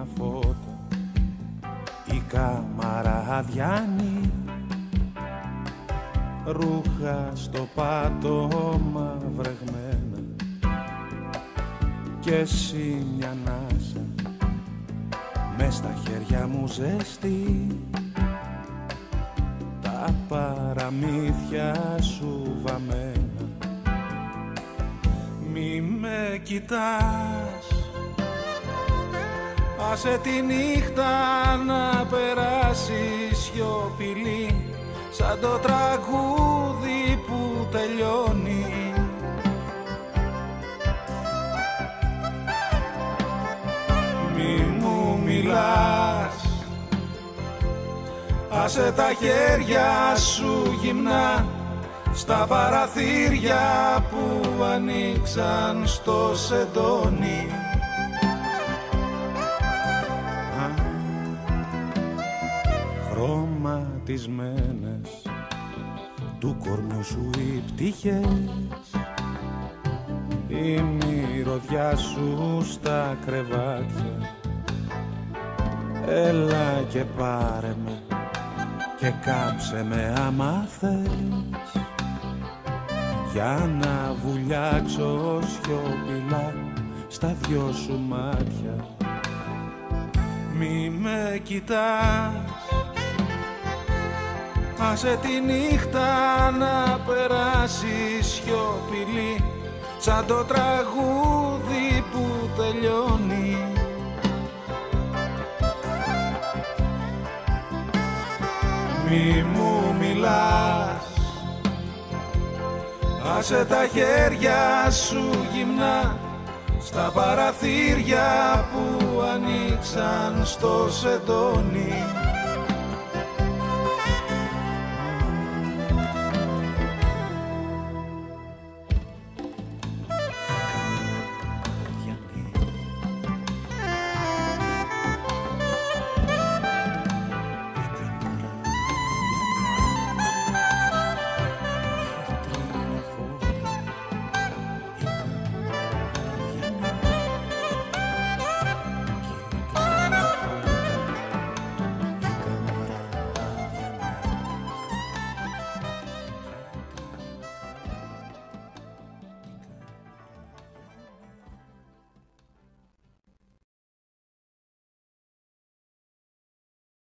φώτα, η κάμαρα αδιάνει, ρούχα στο πάτωμα βρεγμένα και εσύ μια ανάσα μες στα χέρια μου ζέστη, τα παραμύθια σου βαμμένα. Μη με κοιτάς, άσε τη νύχτα να περάσει σιωπηλή, σαν το τραγούδι που τελειώνει. Μη μου μιλάς, άσε τα χέρια σου γυμνά στα παραθύρια που ανοίξαν στο σεντόνι. Χρωματισμένες του κορμιού σου οι πτυχές, η μυρωδιά σου στα κρεβάτια. Έλα και πάρε με και κάψε με άμα θες, για να βουλιάξω σιωπηλά στα δυο σου μάτια. Μη με κοιτάς, άσε τη νύχτα να περάσει σιωπηλή, σαν το τραγούδι που τελειώνει. Μη μου μιλάς, άσε τα χέρια σου γυμνά στα παραθύρια που ανοίξαν στο σεντόνι.